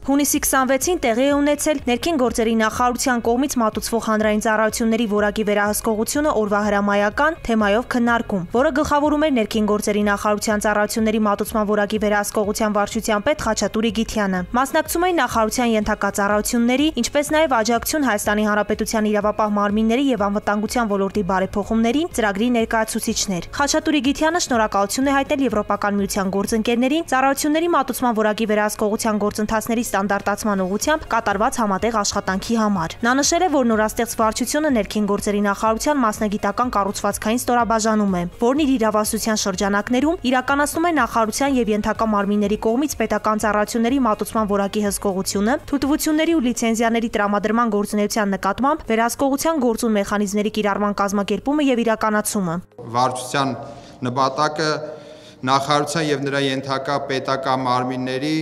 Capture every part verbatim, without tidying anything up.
Հունիսի քսանվեցին տեղի է ունեցել ներքին գործերի նախարարության կողմից մատուցվող հանրային ծառայությունների որակի վերահսկողությունը օրվա հրամայական թեմայով քննարկում, որը գլխավորում էր ներքին գործերի նախարարության ծառայությունների մատուցման որակի վերահսկողության վարչության պետ Խաչատուրի Գիթյանը։ Մասնակցում էին նախարարության ենթակա ծառայությունների, ինչպես նաև աջակցություն Հայաստանի Հանրապետության իրավապահ մարմինների եւ անվտանգության ոլորտի բարեփոխումների ծրագրի ներկայացուցիչներ։ Խաչատուրի Գիթյանը շնորհակալություն է հայտնել Եվրոպական միության գործընկերներին ծառայությունների մատուցման որակի վերահսկողության գործընթացների ստանդարտացման ուղղությամբ կատարված համատեղ աշխատանքի համար։ Նա նշել է, որ նորաստեղծ վարչությունը ներքին գործերի նախարարության մասնագիտական կառուցվածքային ստորաբաժանում է, որն իր իրավասության շրջանակներում իրականացնում է նախարարության եւ ենթակա մարմինների կողմից պետական ծառայությունների մատուցման որակի հսկողությունը, թույլտվությունների ու լիցենզիաների տրամադրման գործունեության նկատմամբ վերահսկողության գործուն մեխանիզմների կիրառման կազմակերպումը եւ իրականացումը։ Վարչության նպատակը նախարարության եւ նրա ենթակա պետական մարմինների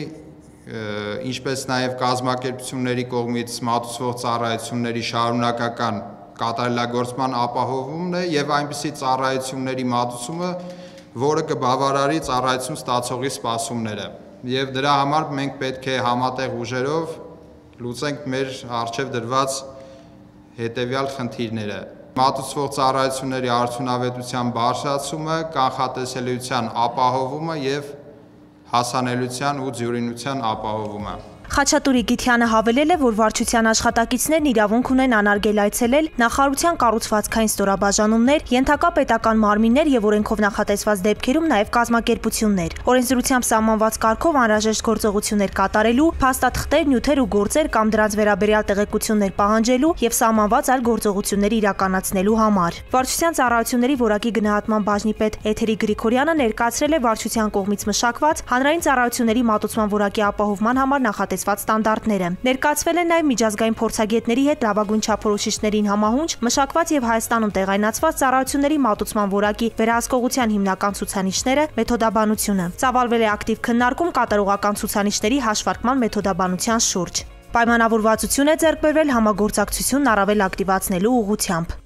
ինչպես նաև կազմակերպությունների կողմից մատուցվող ծառայությունների շարունակական կատարելագործման ապահովումն է եւ այնպիսի ծառայությունների մատուցումը, որը կբավարարի ծառայություն ստացողի սպասումները։ Եվ դրա համար մենք պետք է համատեղ ուժերով լուծենք մեր առջև դրված հետեւյալ խնդիրները. մատուցվող ծառայությունների արդյունավետության բարձրացումը, կանխատեսելիության ապահովումը եւ հասանելիության ու ձյուրինության ապահովումը։ Խաչատուրի Գիթյանը հավելել է, որ վարչության աշխատակիցներն իրավունք ունեն անարգել այցելել նախարարության կառուցվածքային ստորաբաժանումներ, ենթակա պետական մարմիններ եւ օրենքով նախատեսված դեպքերում նաեւ կազմակերպություններ, օրենսդրությամբ սահմանված կարգով անհրաժեշտ գործողություններ կատարելու, փաստաթղթեր, նյութեր ու գործեր կամ դրանց վերաբերյալ տեղեկություններ պահանջելու եւ սահմանված այլ գործողություններ իրականացնելու համար։ Վարչության ծառայությունների որակի գնահատման բաժնի պետ Էթերի Գրիգորյանը ներկայացրել է վարչության կողմից մշակված հանրային ծառայությունների մատուցման որակի ապահովման համար նախատեսված ստանդարտները։ Ներկայացվել են նաև միջազգային փորձագետների հետ լավագույն չափորոշիչներին համահունչ մշակված եւ Հայաստանում տեղայնացված ծառայությունների մատուցման որակի վերահսկողության հիմնական ցուցանիշները, մեթոդաբանությունը։ Ծավալվել է ակտիվ քննարկում կատարողական ցուցանիշների հաշվարկման մեթոդաբանության շուրջ։ Պայմանավորվածություն է ձեռք բերվել համագործակցությունն առավել ակտիվացնելու ուղղությամբ։